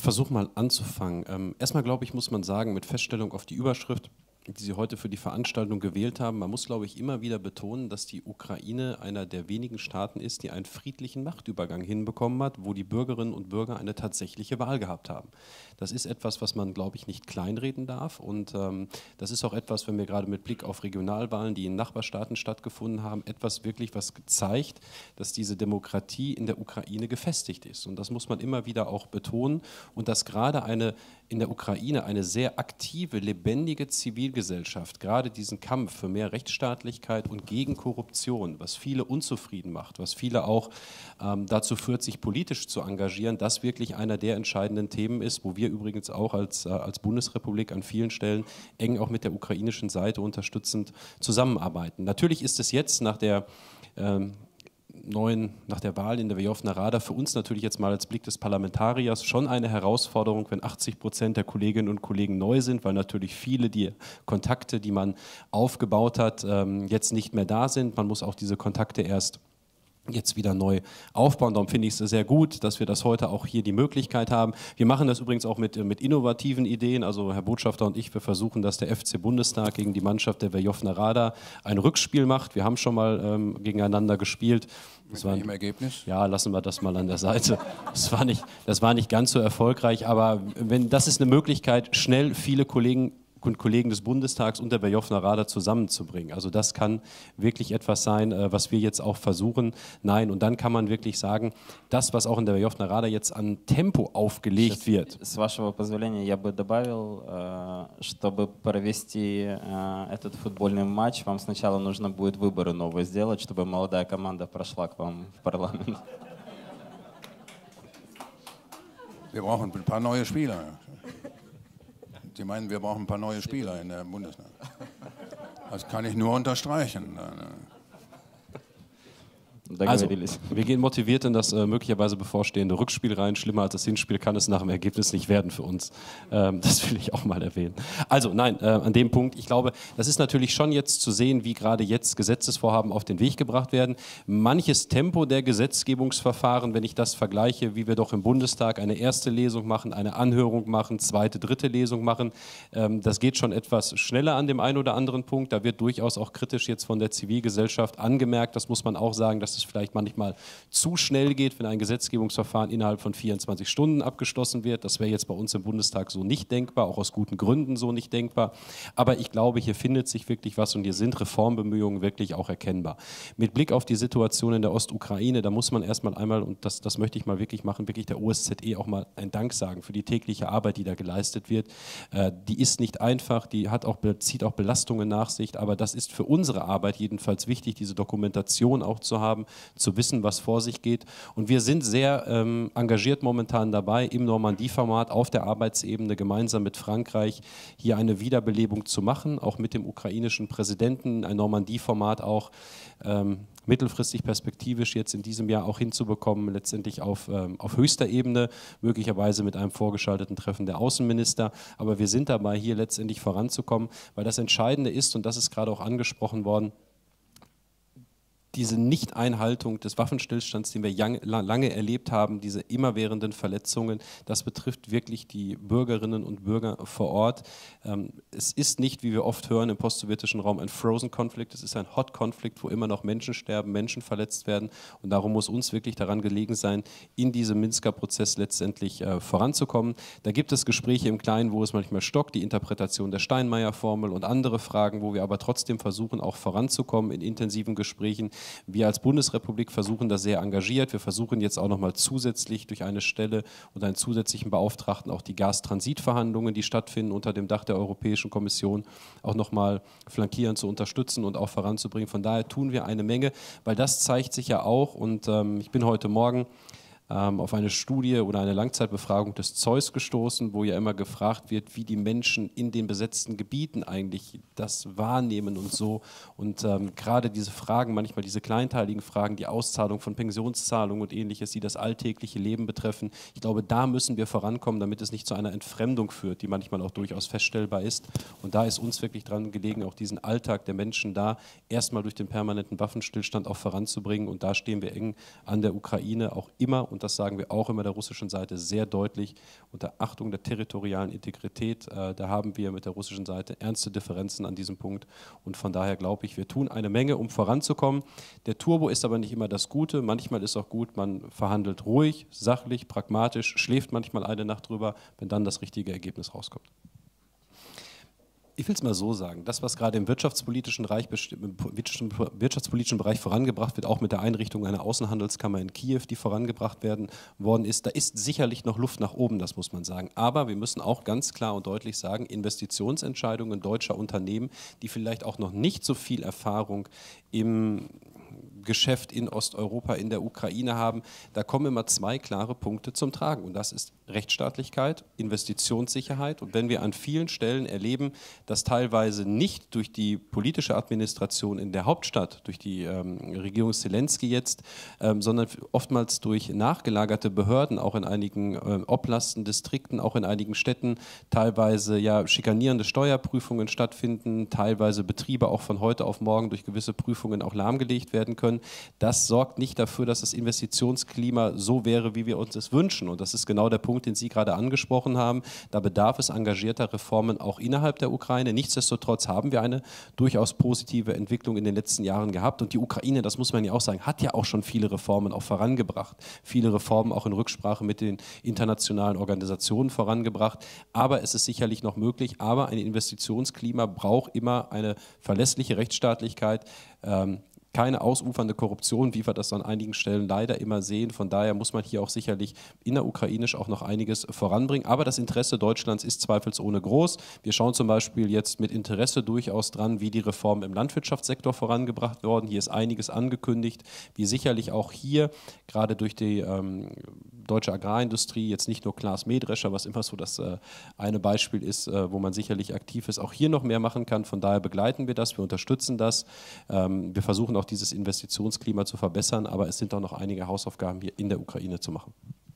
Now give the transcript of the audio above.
versuche mal anzufangen. Erstmal, glaube ich, muss man sagen, mit Feststellung auf die Überschrift, die Sie heute für die Veranstaltung gewählt haben, man muss, glaube ich, immer wieder betonen, dass die Ukraine einer der wenigen Staaten ist, die einen friedlichen Machtübergang hinbekommen hat, wo die Bürgerinnen und Bürger eine tatsächliche Wahl gehabt haben. Das ist etwas, was man, glaube ich, nicht kleinreden darf, und das ist auch etwas, wenn wir gerade mit Blick auf Regionalwahlen, die in Nachbarstaaten stattgefunden haben, etwas wirklich, was zeigt, dass diese Demokratie in der Ukraine gefestigt ist. Und das muss man immer wieder auch betonen, und dass gerade in der Ukraine eine sehr aktive, lebendige Zivilgesellschaft gerade diesen Kampf für mehr Rechtsstaatlichkeit und gegen Korruption, was viele unzufrieden macht, was viele auch dazu führt, sich politisch zu engagieren, das wirklich einer der entscheidenden Themen ist, wo wir übrigens auch als Bundesrepublik an vielen Stellen eng auch mit der ukrainischen Seite unterstützend zusammenarbeiten. Natürlich ist es jetzt nach der Wahl in der Werjowna Rada für uns natürlich jetzt mal als Blick des Parlamentariers schon eine Herausforderung, wenn 80% der Kolleginnen und Kollegen neu sind, weil natürlich viele die Kontakte, die man aufgebaut hat, jetzt nicht mehr da sind. Man muss auch diese Kontakte erst jetzt wieder neu aufbauen. Darum finde ich es sehr gut, dass wir das heute auch hier die Möglichkeit haben. Wir machen das übrigens auch mit innovativen Ideen. Also Herr Botschafter und ich, wir versuchen, dass der FC Bundestag gegen die Mannschaft der Werjowna Rada ein Rückspiel macht. Wir haben schon mal gegeneinander gespielt. Mit welchem Ergebnis? Ja, lassen wir das mal an der Seite. Das war nicht ganz so erfolgreich, aber das ist eine Möglichkeit, schnell viele Kollegen und Kollegen des Bundestags und der Werjowna Rada zusammenzubringen. Also das kann wirklich etwas sein, was wir jetzt auch versuchen. Nein, und dann kann man wirklich sagen, das, was auch in der Werjowna Rada jetzt an Tempo aufgelegt wird. С вашего позволения я бы добавил, чтобы провести этот футбольный матч, вам сначала нужно будет выборы новые сделать, чтобы молодая команда прошла к вам в парламент. Wir brauchen ein paar neue Spieler. Sie meinen, wir brauchen ein paar neue Spieler in der Bundesliga. Das kann ich nur unterstreichen. Also, wir gehen motiviert in das möglicherweise bevorstehende Rückspiel rein. Schlimmer als das Hinspiel kann es nach dem Ergebnis nicht werden für uns. Das will ich auch mal erwähnen. Also nein, an dem Punkt, ich glaube, das ist natürlich schon jetzt zu sehen, wie gerade jetzt Gesetzesvorhaben auf den Weg gebracht werden. Manches Tempo der Gesetzgebungsverfahren, wenn ich das vergleiche, wie wir doch im Bundestag eine erste Lesung machen, eine Anhörung machen, zweite, dritte Lesung machen, das geht schon etwas schneller an dem einen oder anderen Punkt. Da wird durchaus auch kritisch jetzt von der Zivilgesellschaft angemerkt. Das muss man auch sagen, dass es vielleicht manchmal zu schnell geht, wenn ein Gesetzgebungsverfahren innerhalb von 24 Stunden abgeschlossen wird. Das wäre jetzt bei uns im Bundestag so nicht denkbar, auch aus guten Gründen so nicht denkbar. Aber ich glaube, hier findet sich wirklich was, und hier sind Reformbemühungen wirklich auch erkennbar. Mit Blick auf die Situation in der Ostukraine, da muss man erstmal einmal, und das möchte ich mal wirklich machen, wirklich der OSZE auch mal einen Dank sagen für die tägliche Arbeit, die da geleistet wird. Die ist nicht einfach, die zieht auch Belastungen nach sich, aber das ist für unsere Arbeit jedenfalls wichtig, diese Dokumentation auch zu haben, zu wissen, was vor sich geht. Und wir sind sehr engagiert momentan dabei, im Normandie-Format auf der Arbeitsebene gemeinsam mit Frankreich hier eine Wiederbelebung zu machen, auch mit dem ukrainischen Präsidenten, ein Normandie-Format auch mittelfristig perspektivisch jetzt in diesem Jahr auch hinzubekommen, letztendlich auf höchster Ebene, möglicherweise mit einem vorgeschalteten Treffen der Außenminister. Aber wir sind dabei, hier letztendlich voranzukommen, weil das Entscheidende ist, und das ist gerade auch angesprochen worden, diese Nichteinhaltung des Waffenstillstands, den wir lange erlebt haben, diese immerwährenden Verletzungen, das betrifft wirklich die Bürgerinnen und Bürger vor Ort. Es ist nicht, wie wir oft hören im postsowjetischen Raum, ein Frozen Conflict, es ist ein Hot Conflict, wo immer noch Menschen sterben, Menschen verletzt werden, und darum muss uns wirklich daran gelegen sein, in diesem Minsker Prozess letztendlich voranzukommen. Da gibt es Gespräche im Kleinen, wo es manchmal stockt, die Interpretation der Steinmeier-Formel und andere Fragen, wo wir aber trotzdem versuchen, auch voranzukommen in intensiven Gesprächen. Wir als Bundesrepublik versuchen das sehr engagiert. Wir versuchen jetzt auch nochmal zusätzlich durch eine Stelle und einen zusätzlichen Beauftragten auch die Gastransitverhandlungen, die stattfinden unter dem Dach der Europäischen Kommission, auch nochmal flankierend zu unterstützen und auch voranzubringen. Von daher tun wir eine Menge, weil das zeigt sich ja auch, und ich bin heute Morgen auf eine Studie oder eine Langzeitbefragung des Zeus gestoßen, wo ja immer gefragt wird, wie die Menschen in den besetzten Gebieten eigentlich das wahrnehmen und so. Und gerade diese Fragen, manchmal diese kleinteiligen Fragen, die Auszahlung von Pensionszahlungen und Ähnliches, die das alltägliche Leben betreffen, ich glaube, da müssen wir vorankommen, damit es nicht zu einer Entfremdung führt, die manchmal auch durchaus feststellbar ist. Und da ist uns wirklich dran gelegen, auch diesen Alltag der Menschen da erstmal durch den permanenten Waffenstillstand auch voranzubringen. Und da stehen wir eng an der Ukraine auch immer und und das sagen wir auch immer der russischen Seite sehr deutlich, unter Achtung der territorialen Integrität. Da haben wir mit der russischen Seite ernste Differenzen an diesem Punkt und von daher glaube ich, wir tun eine Menge, um voranzukommen. Der Turbo ist aber nicht immer das Gute. Manchmal ist auch gut, man verhandelt ruhig, sachlich, pragmatisch, schläft manchmal eine Nacht drüber, wenn dann das richtige Ergebnis rauskommt. Ich will es mal so sagen, das, was gerade im wirtschaftspolitischen Bereich vorangebracht wird, auch mit der Einrichtung einer Außenhandelskammer in Kiew, die vorangebracht worden ist, da ist sicherlich noch Luft nach oben, das muss man sagen. Aber wir müssen auch ganz klar und deutlich sagen, Investitionsentscheidungen deutscher Unternehmen, die vielleicht auch noch nicht so viel Erfahrung im Geschäft in Osteuropa, in der Ukraine haben, da kommen immer zwei klare Punkte zum Tragen. Und das ist Rechtsstaatlichkeit, Investitionssicherheit. Und wenn wir an vielen Stellen erleben, dass teilweise nicht durch die politische Administration in der Hauptstadt, durch die Regierung Zelensky jetzt, sondern oftmals durch nachgelagerte Behörden, auch in einigen Oblasten, Distrikten, auch in einigen Städten, teilweise ja schikanierende Steuerprüfungen stattfinden, teilweise Betriebe auch von heute auf morgen durch gewisse Prüfungen auch lahmgelegt werden können. Das sorgt nicht dafür, dass das Investitionsklima so wäre, wie wir uns es wünschen. Und das ist genau der Punkt, den Sie gerade angesprochen haben. Da bedarf es engagierter Reformen auch innerhalb der Ukraine. Nichtsdestotrotz haben wir eine durchaus positive Entwicklung in den letzten Jahren gehabt. Und die Ukraine, das muss man ja auch sagen, hat ja auch schon viele Reformen auch vorangebracht. Viele Reformen auch in Rücksprache mit den internationalen Organisationen vorangebracht. Aber es ist sicherlich noch möglich. Aber ein Investitionsklima braucht immer eine verlässliche Rechtsstaatlichkeit, keine ausufernde Korruption, wie wir das an einigen Stellen leider immer sehen. Von daher muss man hier auch sicherlich innerukrainisch auch noch einiges voranbringen. Aber das Interesse Deutschlands ist zweifelsohne groß. Wir schauen zum Beispiel jetzt mit Interesse durchaus dran, wie die Reformen im Landwirtschaftssektor vorangebracht werden. Hier ist einiges angekündigt, wie sicherlich auch hier, gerade durch die deutsche Agrarindustrie, jetzt nicht nur Klaas Mähdrescher, was immer so das eine Beispiel ist, wo man sicherlich aktiv ist, auch hier noch mehr machen kann. Von daher begleiten wir das, wir unterstützen das. Wir versuchen auch dieses Investitionsklima zu verbessern, aber es sind auch noch einige Hausaufgaben hier in der Ukraine zu machen.